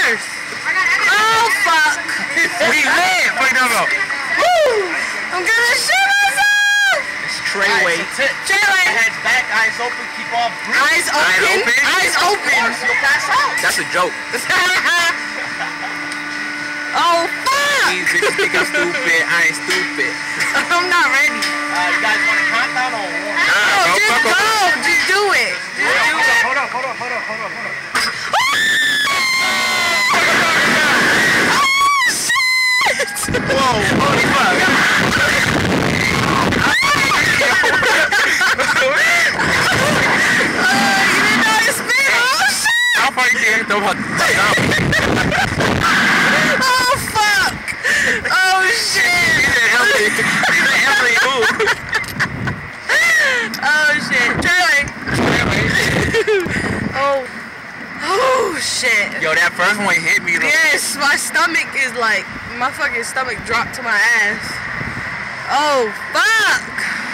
spinners. Oh fuck. We lit. Wait, no. Woo! I'm gonna shit myself. It's Treyway. Treyway. Heads back, eyes open, keep on breathing. Eyes open. Eyes open. You'll pass out. That's a joke. Oh fuck. These bitches think I'm stupid. I ain't stupid. I'm not ready. You guys want to count down or what? Oh, just go. Just do it. Just do it. Hold on. Whoa, holy fuck. You didn't know it's spin. Oh shit. How far you think I can throw my Oh fuck. Oh shit. Oh shit. Treyway. Oh shit. Yo, that first one hit me though. Yes, my stomach is like, my fucking stomach dropped to my ass. Oh fuck.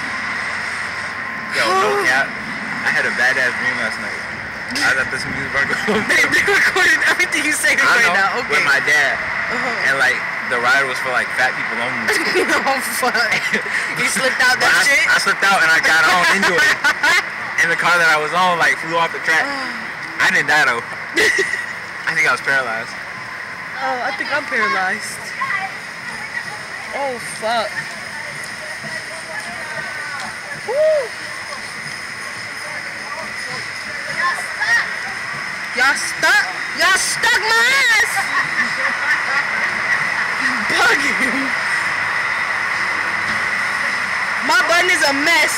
Yo, no cap. I had a badass dream last night. I was at this music bar. They recorded everything you say right now. Okay. With my dad. And like, the ride was for like fat people only. Oh fuck. You slipped out that shit? I slipped out and I got on into it. And the car that I was on like flew off the track. I didn't die though. I think I was paralyzed. Oh, I think I'm paralyzed. Oh fuck. Woo. Y'all stuck? Y'all stuck my ass! Bugging. My button is a mess.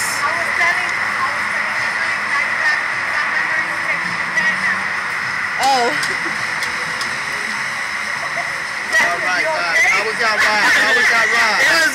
Oh. Alright, how was y'all ride? It was